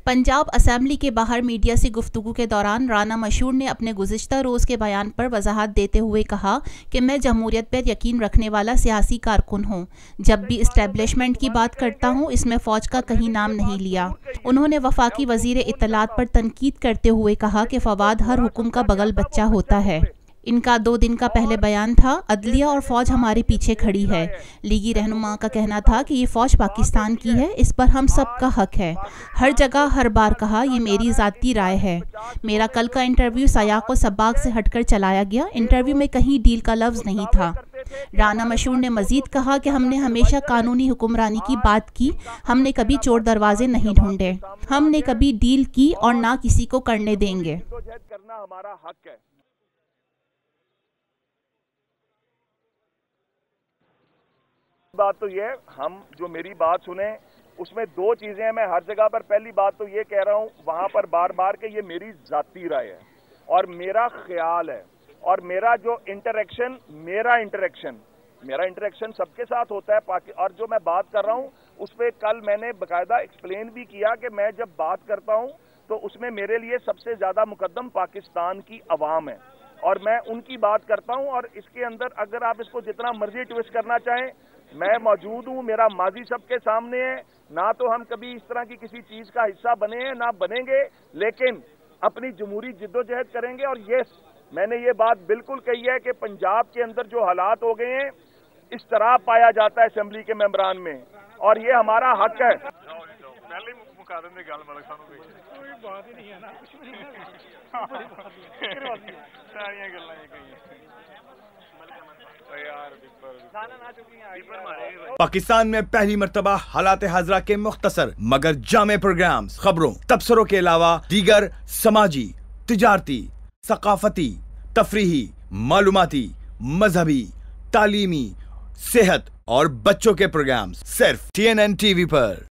Punjab assembly के बाहर media से गुफ्तगू के दौरान राना मशहूर ने अपने गुज़िश्ता रोज़ के बयान पर वजाहत देते हुए कहा कि मैं जमहूरियत पर यकीन रखने वाला सियासी कारकुन हूँ। जब भी इस्टेब्लिशमेंट की बात करता हूँ इसमें फ़ौज का कहीं नाम नहीं लिया। उन्होंने वफाकी वज़ीर इत्तलात पर तनकीद करते हुए कहा कि फवाद हर हुक्म का बगल बच्चा होता है। इनका 2 दिन का पहले बयान था, अदलिया और फ़ौज हमारे पीछे खड़ी है। लीगी रहनुमा का कहना था कि ये फ़ौज पाकिस्तान की है, इस पर हम सब का हक है। हर जगह हर बार कहा, ये मेरी ज़ाती राय है। मेरा कल का इंटरव्यू सयाक़ व सबाक़ से हटकर चलाया गया। इंटरव्यू में कहीं डील का लफ्ज़ नहीं था। राना मशहूर ने मज़ीद कहा कि हमने हमेशा कानूनी हुक्मरानी की बात की, हमने कभी चोर दरवाजे नहीं ढूंढे, हमने कभी डील की और ना किसी को करने देंगे। बात तो ये, हम जो मेरी बात सुने उसमें 2 चीजें हैं। मैं हर जगह पर पहली बात तो ये कह रहा हूँ वहां पर बार बार कि ये मेरी जाती राय है और मेरा ख्याल है और मेरा जो मेरा इंटरेक्शन सबके साथ होता है। और जो मैं बात कर रहा हूँ उस पर कल मैंने बाकायदा एक्सप्लेन भी किया कि मैं जब बात करता हूँ तो उसमें मेरे लिए सबसे ज्यादा मुकद्दम पाकिस्तान की अवाम है और मैं उनकी बात करता हूँ। और इसके अंदर अगर आप इसको जितना मर्जी ट्विस्ट करना चाहें, मैं मौजूद हूँ, मेरा माजी सबके सामने है। ना तो हम कभी इस तरह की किसी चीज का हिस्सा बने हैं ना बनेंगे, लेकिन अपनी जमहूरी जिद्दोजहद करेंगे। और ये मैंने ये बात बिल्कुल कही है कि पंजाब के अंदर जो हालात हो गए हैं, इस तरह पाया जाता है असेंबली के मेंबरान में और ये हमारा हक है। पाकिस्तान में पहली मर्तबा हालात हाजरा के मुख्तसर मगर जामे प्रोग्राम्स, खबरों, तबसरों के अलावा दीगर समाजी, तिजारती, सकाफती, तफरीही, मालूमाती, मजहबी, तालीमी, सेहत और बच्चों के प्रोग्राम्स सिर्फ TNN TV पर।